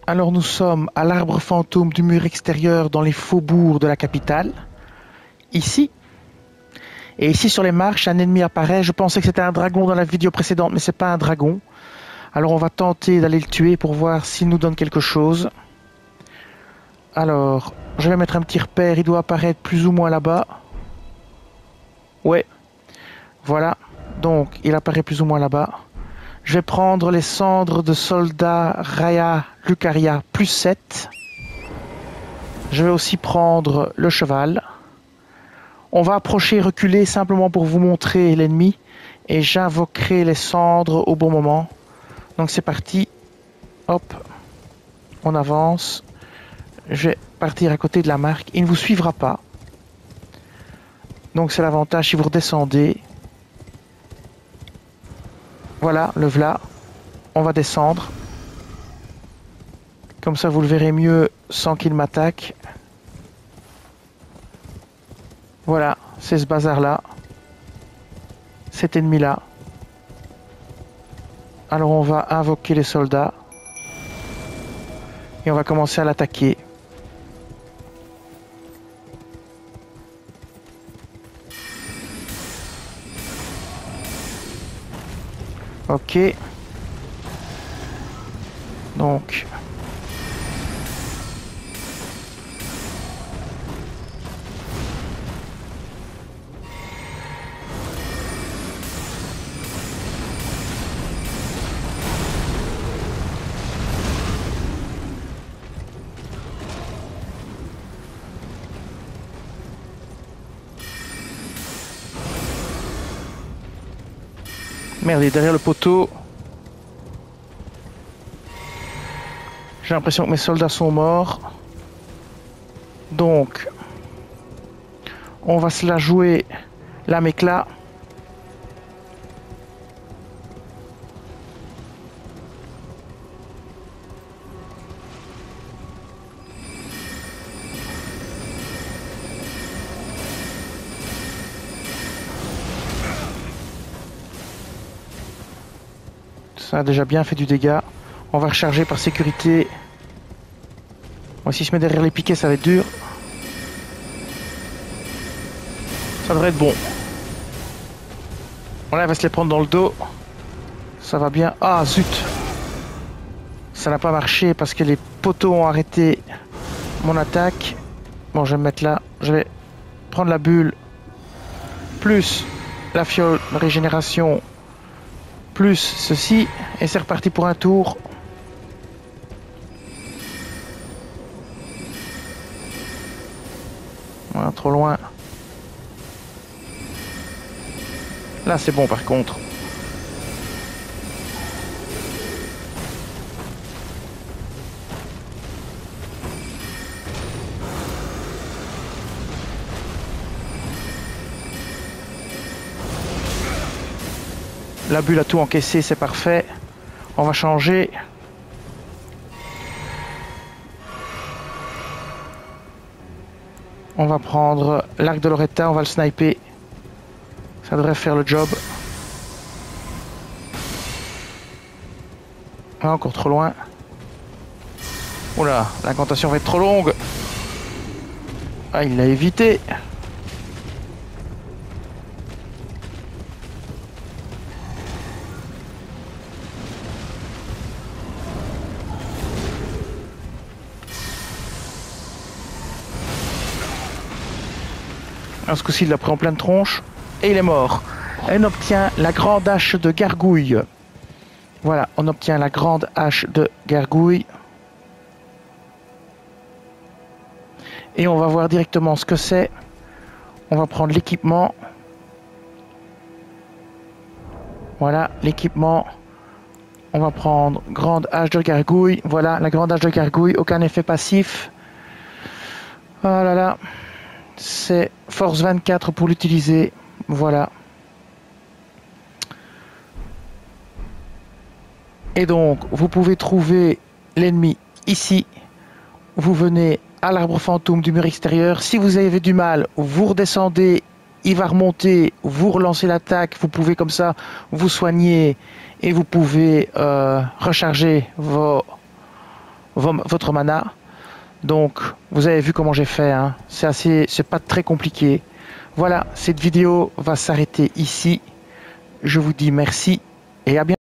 Alors nous sommes à l'arbre fantôme du mur extérieur dans les faubourgs de la capitale. Ici. Et ici sur les marches, un ennemi apparaît. Je pensais que c'était un dragon dans la vidéo précédente, mais c'est pas un dragon. Alors on va tenter d'aller le tuer pour voir s'il nous donne quelque chose. Alors, je vais mettre un petit repère. Il doit apparaître plus ou moins là-bas. Ouais. Voilà. Donc, il apparaît plus ou moins là-bas. Je vais prendre les cendres de soldats Raya Lucaria plus 7. Je vais aussi prendre le cheval. On va approcher et reculer simplement pour vous montrer l'ennemi. Et j'invoquerai les cendres au bon moment. Donc c'est parti. Hop. On avance. Je vais partir à côté de la marque. Il ne vous suivra pas. Donc c'est l'avantage si vous redescendez. Voilà, le v'là. On va descendre. Comme ça vous le verrez mieux sans qu'il m'attaque. Voilà, c'est ce bazar-là. Cet ennemi-là. Alors on va invoquer les soldats. Et on va commencer à l'attaquer. Ok. Donc. Merde, il est derrière le poteau. J'ai l'impression que mes soldats sont morts. Donc, on va se la jouer là, mec là. Ça a déjà bien fait du dégât. On va recharger par sécurité. Moi, si je mets derrière les piquets, ça va être dur. Ça devrait être bon. Voilà, il va se les prendre dans le dos. Ça va bien. Ah, zut! Ça n'a pas marché parce que les poteaux ont arrêté mon attaque. Bon, je vais me mettre là. Je vais prendre la bulle. Plus la fiole de régénération. Plus ceci. Et c'est reparti pour un tour. Voilà, trop loin. Là, c'est bon par contre. La bulle a tout encaissé, c'est parfait. On va changer. On va prendre l'arc de Loretta, on va le sniper. Ça devrait faire le job. Ah, encore trop loin. Oula, l'incantation va être trop longue. Ah, il l'a évité. Alors, ce coup-ci, il l'a pris en pleine tronche. Et il est mort. Et on obtient la grande hache de gargouille. Voilà, on obtient la grande hache de gargouille. Et on va voir directement ce que c'est. On va prendre l'équipement. Voilà, l'équipement. On va prendre grande hache de gargouille. Voilà, la grande hache de gargouille. Aucun effet passif. Oh là là. C'est force 24 pour l'utiliser. Voilà. Et donc, vous pouvez trouver l'ennemi ici. Vous venez à l'arbre fantôme du mur extérieur. Si vous avez du mal, vous redescendez. Il va remonter, vous relancez l'attaque. Vous pouvez comme ça vous soigner. Et vous pouvez recharger votre mana. Donc, vous avez vu comment j'ai fait, hein. C'est pas très compliqué. Voilà, cette vidéo va s'arrêter ici. Je vous dis merci et à bientôt.